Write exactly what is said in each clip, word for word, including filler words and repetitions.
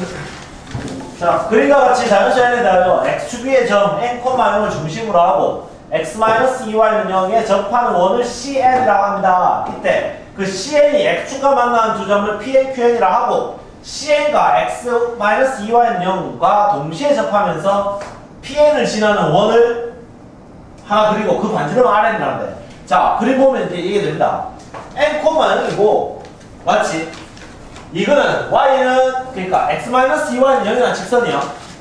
자, 그림과 같이 자연수연에 대하여 x축의 점 n, 영을 중심으로 하고 x-이와이는 영에 접하는 원을 씨엔이라고 합니다. 이때 그 씨엔이 x축과 만나는 두 점을 피엔, 큐엔이라 하고 씨엔과 x-이와이는 영과 동시에 접하면서 피엔을 지나는 원을 하나 그리고 그 반지름은 알엔이라고 돼. 자, 그림 보면 이제 이게 됩니다. n, 영이고 맞지? 이거는 y는 그러니까 x-이와이는 영이라는 직선이야.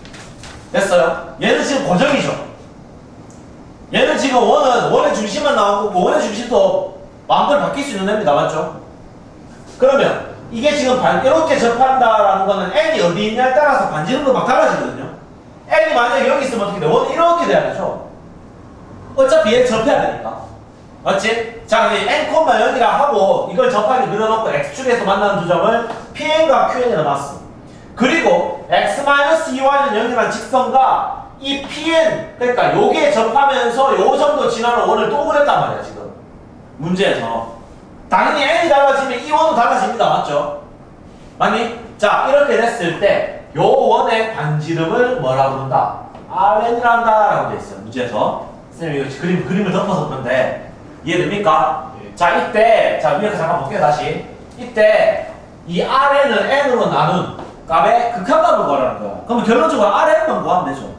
됐어요? 얘는 지금 고정이죠. 얘는 지금 원은 원의 중심만 나온 거고 원의 중심도 마음대로 바뀔 수 있는 겁니다. 맞죠? 그러면 이게 지금 반, 이렇게 접한다라는 거는 n이 어디 있냐에 따라서 반지름도 막 달라지거든요. n이 만약에 여기 있으면 어떻게 돼? 원은 이렇게 돼야 되죠. 어차피 얘 접해야 되니까. 맞지? 자, 근데 n, 영이라 하고 이걸 접하게 그려놓고 x축에서 만나는 두 점을 피엔과 큐엔이라 놨어. 그리고 x-이와이는 영이라는 직선과 이 피엔, 그러니까 요게 접하면서 요 점도 지나는 원을 또 그렸단 말이야, 지금. 문제에서. 당연히 n이 달라지면 이 원도 달라집니다. 맞죠? 맞니? 자, 이렇게 됐을 때 요 원의 반지름을 뭐라고 부른다? 알엔이라 한다 라고 돼 있어요. 문제에서. 선생님, 이거 그림, 그림을 덮어서 그런데 이해됩니까? 네. 자, 이때, 자, 위에 잠깐 볼게요, 다시. 이때 이 알엔을 n으로 나눈 값의 극한값을 구하라는 거야. 그러면 결론적으로 알엔만 구하면 되죠.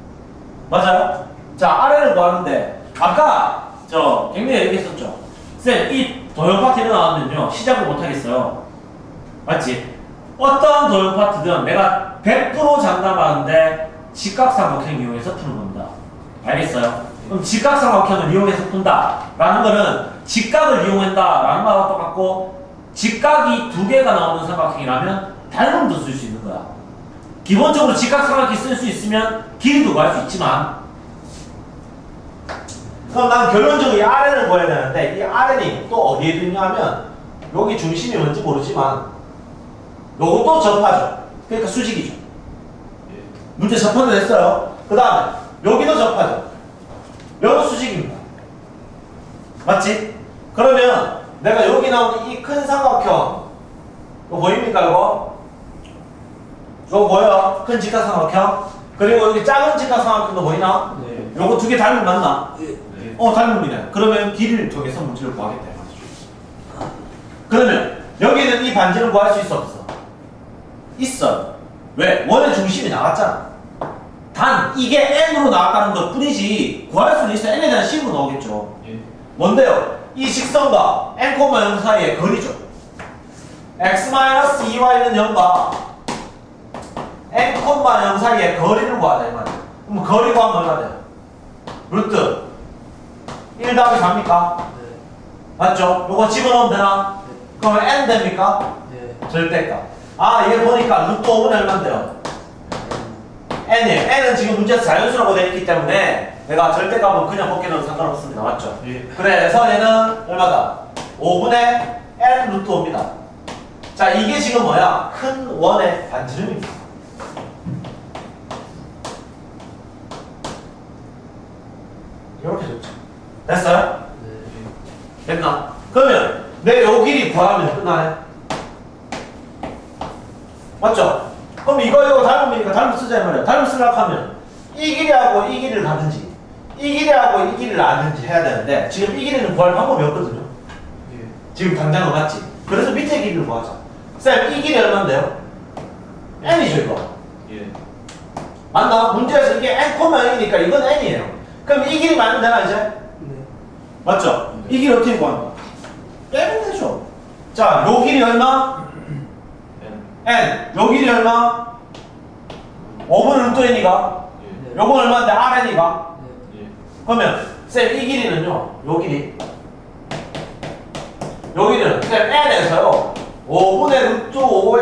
맞아요? 자, 알엔을 구하는데 아까 저 갱리가 얘기했었죠. 쌤, 이 도형 파트 일어나면요 시작을 못하겠어요. 맞지? 어떤 도형 파트든 내가 백 퍼센트 장담하는데 직각삼각형 이용해서 푸는 겁니다. 알겠어요? 그럼 직각삼각형을 이용해서 푼다 라는 거는 직각을 이용한다 라는 거와 똑같고 직각이 두 개가 나오는 삼각형이라면 닮음도 쓸 수 있는 거야. 기본적으로 직각삼각형이 쓸 수 있으면 길이도 구할 수 있지만 그럼 난 결론적으로 이 알엔을 구해야 되는데 이 알엔이 또 어디에 있냐면 여기 중심이 뭔지 모르지만 요것도 접하죠. 그러니까 수직이죠. 문제 접하도 됐어요. 그 다음에 여기도 접하죠. 여기도 수직입니다. 맞지? 그러면 내가 여기 나오는 이 큰 삼각형 이거 보입니까 이거? 이거 보여요? 큰 직각삼각형. 그리고 여기 작은 직각삼각형도 보이나? 네. 요거 두 개 닮으면 맞나? 네. 어, 닮음이네. 그러면 길이를 정해서 문제를 구하겠다. 그러면 여기는 이 반지를 구할 수 있어 없어? 있어요. 왜? 원의 중심이 나왔잖아. 단 이게 n으로 나왔다는 것 뿐이지 구할 수는 있어. n에 대한 식으로 나오겠죠. 예. 뭔데요? 이 직선과 n, 영 사이의 거리죠. x-이와이는 영과 n, 영 사이의 거리를 구하자 이 말이에요. 그럼 거리 구하면 얼마 돼요? 루트 일 더하기 사입니까? 네. 맞죠? 요거 집어넣으면 되나? 네. 그러면 n 됩니까? 네. 절대값. 아, 얘 보니까 루트 오분의 얼마인데요? n이에요. n은 지금 문제에서 자연수라고 되어 있기 때문에 내가 절대값은 그냥 벗겨넣어도 상관없습니다. 맞죠? 예. 그래서 얘는 얼마다? 오분의 n 루트 오입니다. 자, 이게 지금 뭐야? 큰 원의 반지름입니다. 이렇게 좋죠. 됐어요? 네. 됐나? 그러면 내 요 길이 구하면 끝나네? 맞죠? 그럼 이거 이거 닮으니까 닮음 쓰자 이 말이야. 닮음 쓰려고 하면 이 길이하고 이 길이를 가든지 이 길이하고 이 길이를 아든지 해야 되는데 지금 이 길이는 구할 방법이 없거든요. 예. 지금 당장은 맞지? 그래서 밑에 길이를 구하자. 쌤, 이 길이 얼마인데요? n이죠 이거. 예. 맞나? 문제에서 이게 n, 영이니까 이건 n이에요. 그럼 이 길이 맞으면 되나 이제? 네. 맞죠? 네. 이 길이 어떻게 구합니까? 빼면 되죠. 자, 요 길이 얼마? n. 요 길이 얼마? 오분의 루트 n이가? 예. 요건 얼마인데? 알엔이가? 예. 그러면 쌤, 이 길이는요? 요 길이 요 길이는 쌤, n에서요 오분의 루트 오에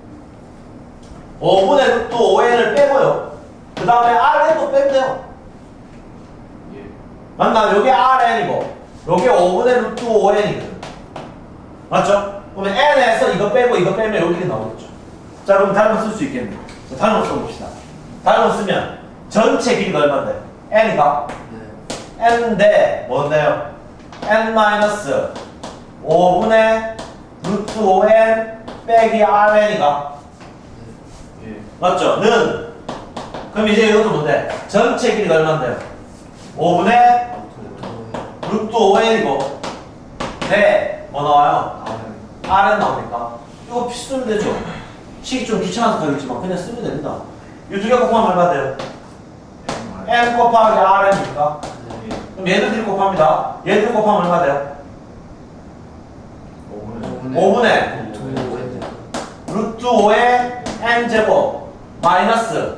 오분의 루트 오엔을 빼고요 그 다음에 알엔도 빼면 돼요. 예. 맞나? 요게 알엔이고 요게 오분의 루트 오엔이거든. 맞죠? 그러면 n에서 이거 빼고 이거 빼면 요 길이 나오겠죠. 자, 그럼 다른 거 쓸 수 있겠네. 자, 다른 거 써봅시다. 다른 거 쓰면 전체 길이가 얼마인데? n이가? 네. n인데 뭔데요? n 마이너스 오분의 루트 오엔 빼기 알엔이가? 네. 맞죠? 는 그럼 이제 이것도 뭔데? 전체 길이가 얼마인데요? 오분의 루트 오엔이고 네, 뭐 나와요? 알엔 나오니까 이거 쓰면 되죠? 식이 좀 귀찮아서 가겠지만 그냥 쓰면 됩니다. 이 두 개 곱하면 얼마 돼요? n 곱하기 rn이니까 그럼 얘들끼리 곱합니다. 얘들 곱하면 얼마 돼요? 오분의 루트 오의 n제곱 마이너스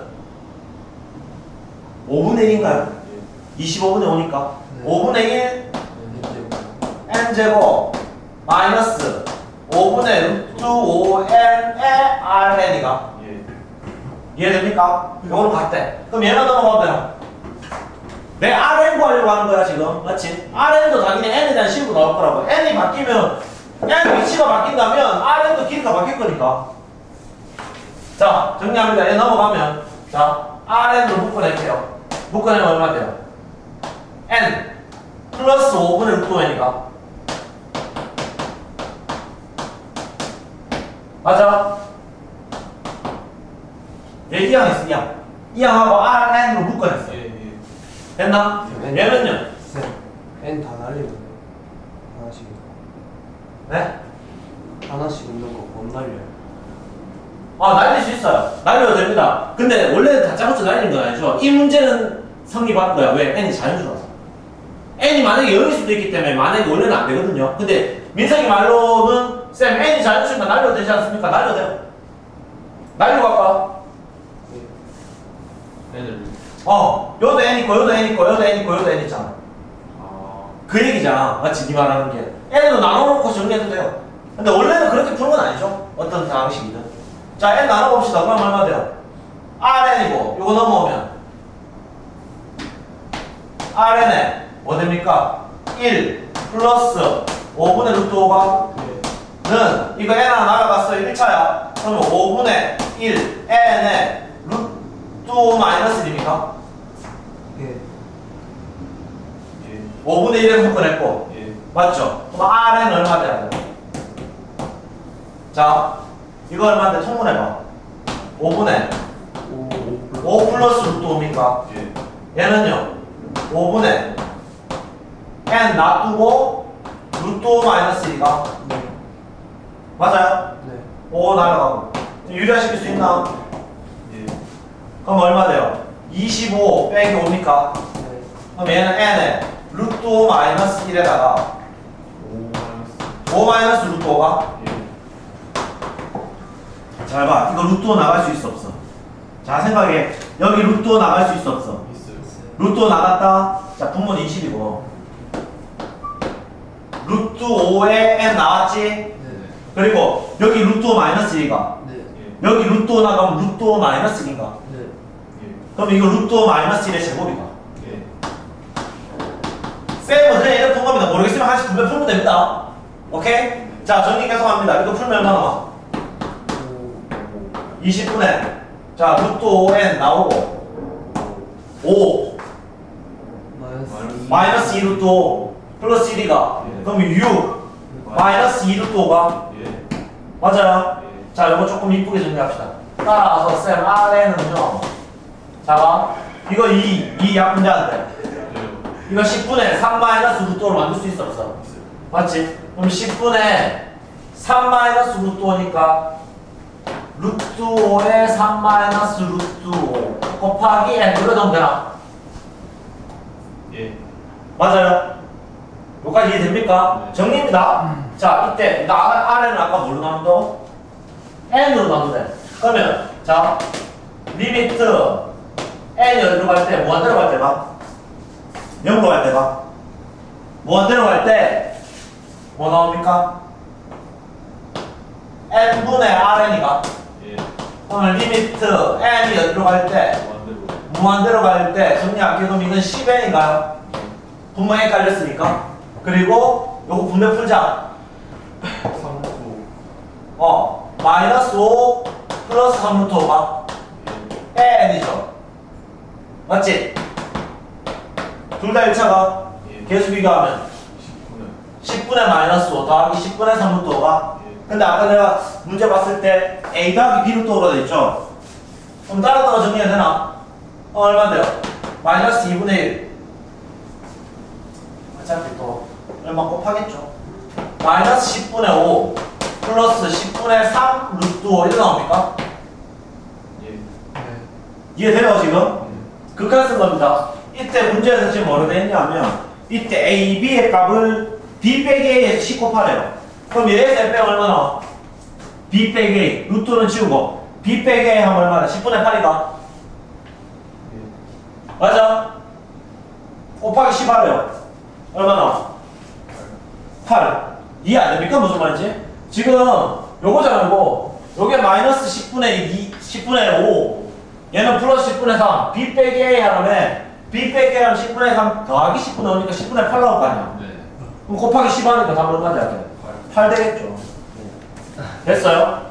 오분의 일인가요? 이십오분의 오니까 오분의 일 n제곱 마이너스 오분의 루트 오n의 rn이가 이해됩니까? 요거는 같대. 그럼 얘만 넘어가면 되나? 내 rn 구하려고 하는 거야 지금 맞지? rn도 당연히 n에 대한 식으로 나올 거라고. n이 바뀌면 n 위치가 바뀐다면 rn도 길이가 바뀔 거니까. 자 정리합니다. 얘 넘어가면 자 rn으로 묶어낼게요. 묶어내면 얼마 돼요? n 플러스 오분의 루트 오이니까 맞아? 얘 이항 있어 이항 이항하고 rn으로 묶어냈어. 예, 예. 됐나? N. 얘는요? N 다 날리거든요. 하나씩. 네? 하나씩 있는 거 못 날려요. 아 날릴 수 있어요. 날려도 됩니다. 근데 원래는 다짜고짜 날리는 건 아니죠. 이 문제는 성립하는 거야. 왜? n이 자연수라서. n이 만약에 영일 수도 있기 때문에 만약에 원래는 안 되거든요. 근데 민석이 말로는 쌤 n이 자연수니까 날려도 되지 않습니까? 날려도 돼요. 날리고 갈까? n을 어 요도 n 있고 요도 n 있고 요도 n 있고 요도 n 있잖아. 아, 그 얘기잖아. 맞지? 니 말하는 게 n으로 나눠놓고 정리해도 돼요. 근데 원래는 그렇게 푸는 건 아니죠. 어떤 방식이든. 자 n 나눠봅시다. 그럼 얼마 돼요? rn이고 요거 넘어오면 rn에 뭐 됩니까? 일 플러스 오분의 루트 오가 는 이거 n 하나 날아갔어요. 일 차야. 그러면 오분의 일 n에 루트 오 마이너스 일입니까? 예. 예, 오분의 일에 묶어냈고 예. 맞죠? 그럼 rn은 얼마 돼야 돼? 자 이거 얼마인데 통분해봐. 오분의 오 플러스 루트 오입니까? 예. 얘는요 오분의 n 놔두고 루트 오 마이너스 일이가 네. 맞아요? 네. 오 날아가고 유리화시킬 수 있나? 예. 그럼 얼마 돼요? 이십오 빼기 오입니까? 네. 그럼 얘는 n에 루트 오 마이너스 일에다가 오 마이너스. 오 마이너스 루트 오가 예. 잘 봐. 이거 루트 오 나갈 수 있어 없어? 자 생각해. 여기 루트 오 나갈 수 있어 없어? 있어요. 루트 오 나갔다. 자 분모는 이십이고 루트 오에 n 나왔지? 네. 그리고 여기 루트 오 마이너스 일이가 네. 예. 여기 루트 오 나가면 루트 오 마이너스 일인가? 네. 예. 그럼 이거 루트 오 마이너스 일의 제곱이다. 예. 쌤은 그냥 이렇게 푼 겁니다. 모르겠으면 하나씩 분명 풀면 됩니다. 오케이? 자 정리 계속 합니다. 이거 풀면 얼마 남아? 이십 분에 자 루트 오 엔 나오고 오 마이너스 마이너스 이 루트 오 플러스 일이가 예. 그럼 육 마이너스 이 루트 오가 예. 맞아요? 예. 자 이거 조금 이쁘게 정리합시다. 따라서 쌤 rn은요 자봐 이거 이, 이 약분자인데 예. 이거 십 분에 삼 마이너스 루트 오로 만들 수 있어 없어? 있어요. 맞지? 그럼 십 분에 삼 마이너스 루트 오니까 루트 오에 삼 마이너스 루트 오 곱하기 n 이거 넣으면 되나? 예. 맞아요? 여기까지 이해됩니까? 네. 정리입니다. 자 이때 나 rn은 아까 뭘로 나눈다고? n으로 나누네. 그러면 자 리미트 n이 어디로 갈 때? 무한대로 갈 때 봐. 영으로 갈 때 봐. 무한대로 갈 때 뭐 나옵니까? n분의 rn이가 예. 오늘 리미트 n이 어디로 갈 때? 완대로. 무한대로 갈 때 정리할게. 그럼 이건 십 엔인가요? 분모 n 깔렸으니까. 그리고 요거 분배 풀자. 삼 구. 어 마이너스 오 플러스 삼 루트 오가 예. n이죠. 맞지? 둘 다 일 차가 예. 계수 비교하면 십 분에. 십 분의 마이너스 오 더하기 십 분의 삼 루트 오가 예. 근데 아까 내가 문제 봤을 때 a 더하기 b 루트 오로 돼 있죠? 그럼 따로따로 정리해야 되나? 어, 얼마인데요? 마이너스 이분의 일. 어차피 또 얼마 곱하겠죠. 마이너스 십분의 오 플러스 십분의 삼 루트 오 이렇게 나옵니까? 예. 네. 이해돼요 지금? 극한 쓴 겁니다. 이때 문제에서 지금 뭐로 돼 있냐면 이때 A, B의 값을 B 빼기 A에서 십 곱하래요. 그럼 얘에서 F 빼면 얼마나? B 빼기 A 루트는 치우고 B 빼기 A 하면 얼마나? 십분의 팔이다. 예. 맞아? 곱하기 십 하래요. 얼마나? 팔. 이해 안 됩니까? 무슨 말인지? 지금 요거잖아 요거. 요게 마이너스 십분의 이, 십분의 오. 얘는 플러스 십분의 삼. B 빼기 A 하라면 B 빼기 A 하면 십분의 삼 더하기 십분의 오니까 십분의 팔 나올 거 아니야. 네. 그럼 곱하기 십 하니까 답은 얼마냐? 팔 되겠죠. 됐어요?